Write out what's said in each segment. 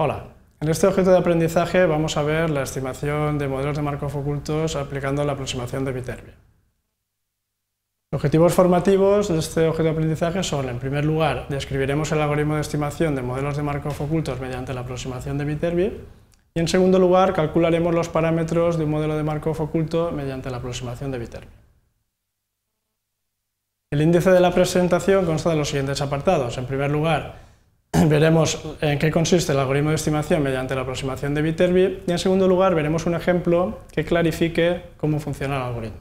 Hola, en este objeto de aprendizaje vamos a ver la estimación de modelos de Markov ocultos aplicando la aproximación de Viterbi. Los objetivos formativos de este objeto de aprendizaje son, en primer lugar, describiremos el algoritmo de estimación de modelos de Markov ocultos mediante la aproximación de Viterbi, y en segundo lugar, calcularemos los parámetros de un modelo de Markov oculto mediante la aproximación de Viterbi. El índice de la presentación consta de los siguientes apartados. En primer lugar, veremos en qué consiste el algoritmo de estimación mediante la aproximación de Viterbi, y en segundo lugar veremos un ejemplo que clarifique cómo funciona el algoritmo.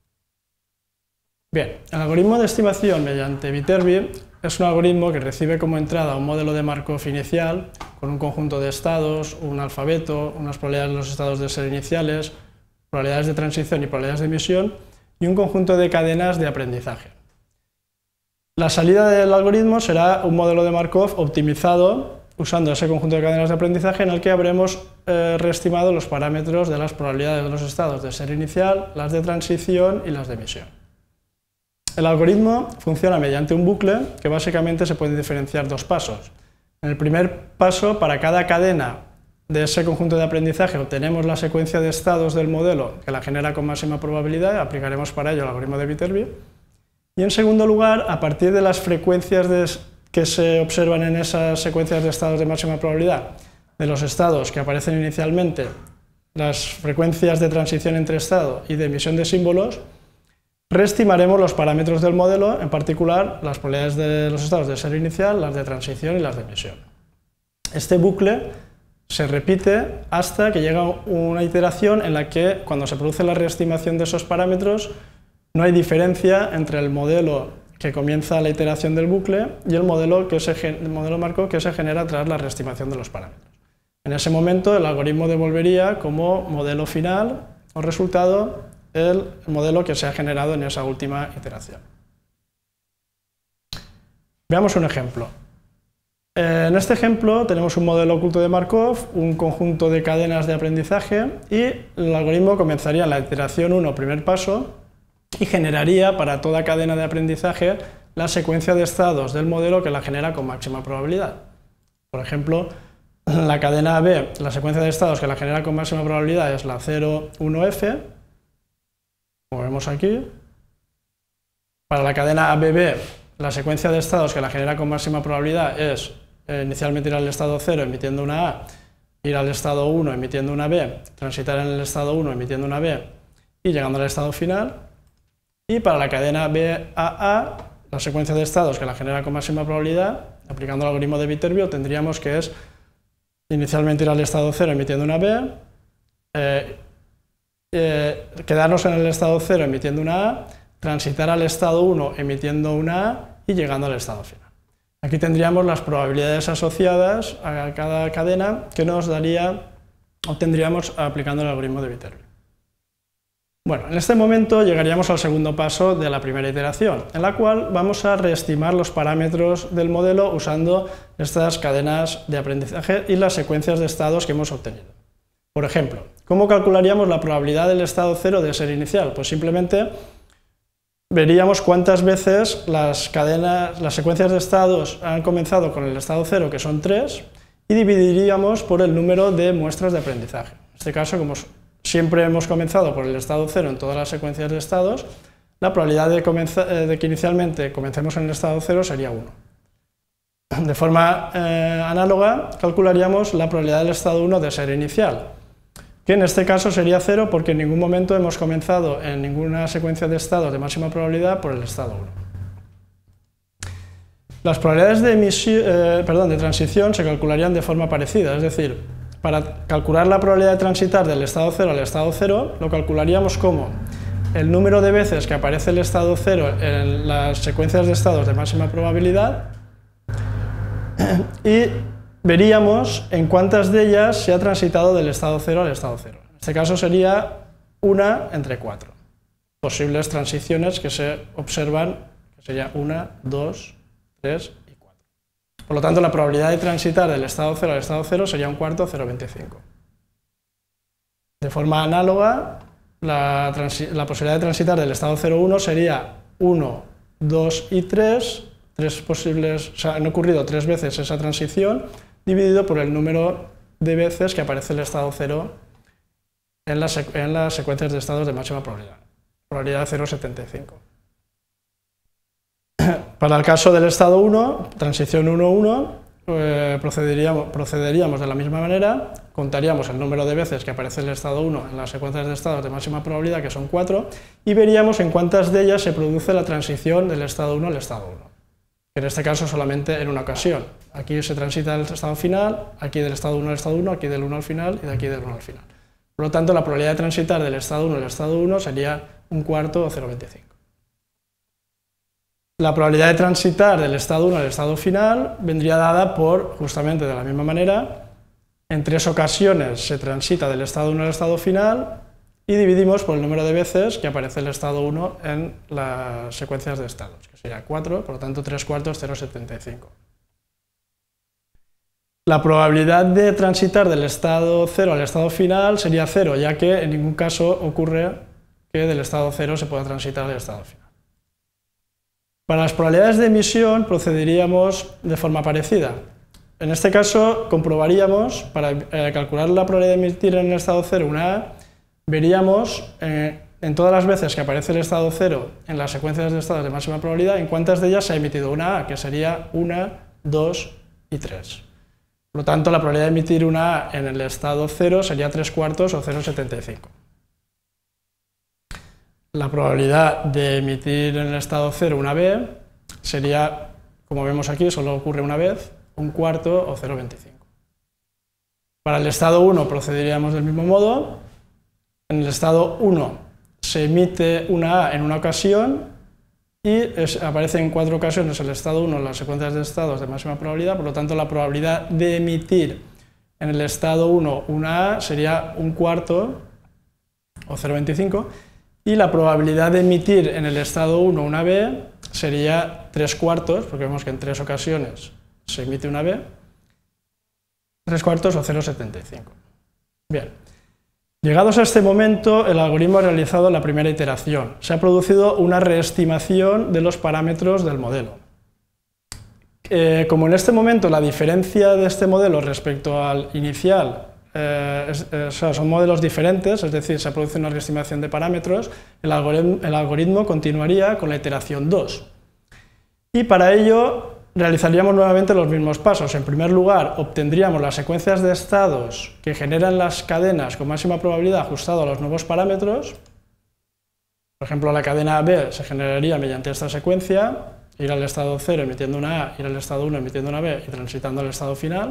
Bien, el algoritmo de estimación mediante Viterbi es un algoritmo que recibe como entrada un modelo de Markov inicial con un conjunto de estados, un alfabeto, unas probabilidades de los estados de ser iniciales, probabilidades de transición y probabilidades de emisión, y un conjunto de cadenas de aprendizaje. La salida del algoritmo será un modelo de Markov optimizado usando ese conjunto de cadenas de aprendizaje en el que habremos reestimado los parámetros de las probabilidades de los estados de ser inicial, las de transición y las de emisión. El algoritmo funciona mediante un bucle que básicamente se puede diferenciar dos pasos. En el primer paso, para cada cadena de ese conjunto de aprendizaje obtenemos la secuencia de estados del modelo que la genera con máxima probabilidad, aplicaremos para ello el algoritmo de Viterbi. Y en segundo lugar, a partir de las frecuencias que se observan en esas secuencias de estados de máxima probabilidad, de los estados que aparecen inicialmente, las frecuencias de transición entre estado y de emisión de símbolos, reestimaremos los parámetros del modelo, en particular las probabilidades de los estados de ser inicial, las de transición y las de emisión. Este bucle se repite hasta que llega una iteración en la que, cuando se produce la reestimación de esos parámetros, no hay diferencia entre el modelo que comienza la iteración del bucle y el modelo Markov que se genera tras la reestimación de los parámetros. En ese momento el algoritmo devolvería como modelo final o resultado el modelo que se ha generado en esa última iteración. Veamos un ejemplo. En este ejemplo tenemos un modelo oculto de Markov, un conjunto de cadenas de aprendizaje, y el algoritmo comenzaría en la iteración 1, primer paso, y generaría para toda cadena de aprendizaje la secuencia de estados del modelo que la genera con máxima probabilidad. Por ejemplo, la cadena AB, la secuencia de estados que la genera con máxima probabilidad es la 0, 1F, como vemos aquí. Para la cadena ABB, la secuencia de estados que la genera con máxima probabilidad es inicialmente ir al estado 0 emitiendo una A, ir al estado 1 emitiendo una B, transitar en el estado 1 emitiendo una B y llegando al estado final. Y para la cadena BAA, la secuencia de estados que la genera con máxima probabilidad, aplicando el algoritmo de Viterbi, tendríamos que es inicialmente ir al estado 0 emitiendo una B, quedarnos en el estado 0 emitiendo una A, transitar al estado 1 emitiendo una A y llegando al estado final. Aquí tendríamos las probabilidades asociadas a cada cadena que nos obtendríamos aplicando el algoritmo de Viterbi. Bueno, en este momento llegaríamos al segundo paso de la primera iteración, en la cual vamos a reestimar los parámetros del modelo usando estas cadenas de aprendizaje y las secuencias de estados que hemos obtenido. Por ejemplo, ¿cómo calcularíamos la probabilidad del estado 0 de ser inicial? Pues simplemente veríamos cuántas veces las secuencias de estados han comenzado con el estado 0, que son 3, y dividiríamos por el número de muestras de aprendizaje. En este caso, como siempre hemos comenzado por el estado 0 en todas las secuencias de estados, la probabilidad de que inicialmente comencemos en el estado 0 sería 1. De forma análoga, calcularíamos la probabilidad del estado 1 de ser inicial, que en este caso sería 0 porque en ningún momento hemos comenzado en ninguna secuencia de estados de máxima probabilidad por el estado 1. Las probabilidades de transición se calcularían de forma parecida, es decir, para calcular la probabilidad de transitar del estado 0 al estado 0, lo calcularíamos como el número de veces que aparece el estado 0 en las secuencias de estados de máxima probabilidad y veríamos en cuántas de ellas se ha transitado del estado 0 al estado 0. En este caso sería 1 entre 4 posibles transiciones que se observan, que sería 1, 2, 3 y 4. Por lo tanto, la probabilidad de transitar del estado 0 al estado 0 sería un cuarto, 0,25. De forma análoga, la posibilidad de transitar del estado 0 a 1 sería 1, 2 y 3, han ocurrido 3 veces esa transición, dividido por el número de veces que aparece el estado 0 en las secuencias de estados de máxima probabilidad. Probabilidad 0,75. Para el caso del estado 1, transición 1,1, procederíamos de la misma manera, contaríamos el número de veces que aparece el estado 1 en las secuencias de estados de máxima probabilidad, que son 4, y veríamos en cuántas de ellas se produce la transición del estado 1 al estado 1. En este caso solamente en una ocasión. Aquí se transita el estado final, aquí del estado 1 al estado 1, aquí del 1 al final y de aquí del 1 al final. Por lo tanto, la probabilidad de transitar del estado 1 al estado 1 sería 1/4 o 0,25. La probabilidad de transitar del estado 1 al estado final vendría dada por, justamente de la misma manera, en 3 ocasiones se transita del estado 1 al estado final y dividimos por el número de veces que aparece el estado 1 en las secuencias de estados, que sería 4, por lo tanto 3/4, 0,75. La probabilidad de transitar del estado 0 al estado final sería 0, ya que en ningún caso ocurre que del estado 0 se pueda transitar al estado final. Para las probabilidades de emisión procederíamos de forma parecida. En este caso comprobaríamos, para calcular la probabilidad de emitir en el estado 0 una A, veríamos en todas las veces que aparece el estado 0 en las secuencias de estados de máxima probabilidad, en cuántas de ellas se ha emitido una A, que sería 1, 2 y 3. Por lo tanto, la probabilidad de emitir una A en el estado 0 sería 3/4 o 0,75. La probabilidad de emitir en el estado 0 una B sería, como vemos aquí, solo ocurre una vez, 1/4 o 0,25. Para el estado 1 procederíamos del mismo modo. En el estado 1 se emite una A en una ocasión y aparece en 4 ocasiones el estado 1 en las secuencias de estados de máxima probabilidad, por lo tanto la probabilidad de emitir en el estado 1 una A sería 1/4 o 0,25 y la probabilidad de emitir en el estado 1 una B sería 3/4, porque vemos que en 3 ocasiones se emite una B, 3/4 o 0,75. Bien. Llegados a este momento, el algoritmo ha realizado la primera iteración. Se ha producido una reestimación de los parámetros del modelo. Como en este momento la diferencia de este modelo respecto al inicial son modelos diferentes, es decir, se produce una reestimación de parámetros, el algoritmo continuaría con la iteración 2. Y para ello realizaríamos nuevamente los mismos pasos. En primer lugar, obtendríamos las secuencias de estados que generan las cadenas con máxima probabilidad ajustado a los nuevos parámetros. Por ejemplo, la cadena B se generaría mediante esta secuencia, ir al estado 0 emitiendo una A, ir al estado 1 emitiendo una B y transitando al estado final.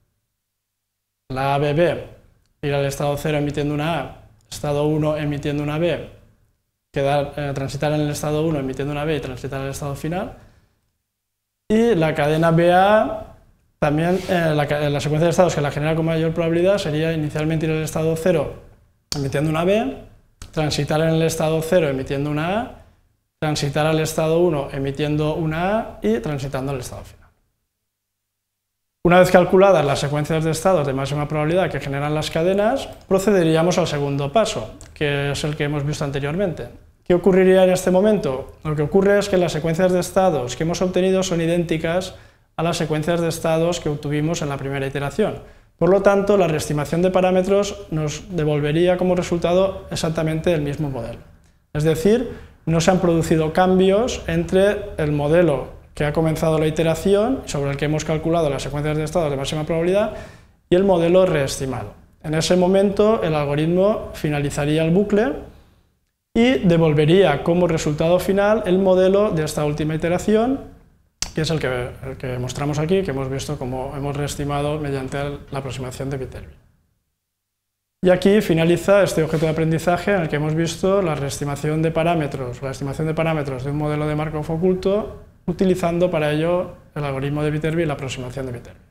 La ABB, ir al estado 0 emitiendo una A, estado 1 emitiendo una B, transitar en el estado 1 emitiendo una B y transitar al estado final. Y la cadena BA, también la secuencia de estados que la genera con mayor probabilidad sería inicialmente ir al estado 0 emitiendo una B, transitar en el estado 0 emitiendo una A, transitar al estado 1 emitiendo una A y transitando al estado final. Una vez calculadas las secuencias de estados de máxima probabilidad que generan las cadenas, procederíamos al segundo paso, que es el que hemos visto anteriormente. ¿Qué ocurriría en este momento? Lo que ocurre es que las secuencias de estados que hemos obtenido son idénticas a las secuencias de estados que obtuvimos en la primera iteración. Por lo tanto, la reestimación de parámetros nos devolvería como resultado exactamente el mismo modelo. Es decir, no se han producido cambios entre el modelo que ha comenzado la iteración, sobre el que hemos calculado las secuencias de estados de máxima probabilidad, y el modelo reestimado. En ese momento, el algoritmo finalizaría el bucle y devolvería como resultado final el modelo de esta última iteración, que es el que mostramos aquí, que hemos visto cómo hemos reestimado mediante la aproximación de Viterbi. Y aquí finaliza este objeto de aprendizaje en el que hemos visto la estimación de parámetros de un modelo de Markov oculto, utilizando para ello el algoritmo de Viterbi y la aproximación de Viterbi.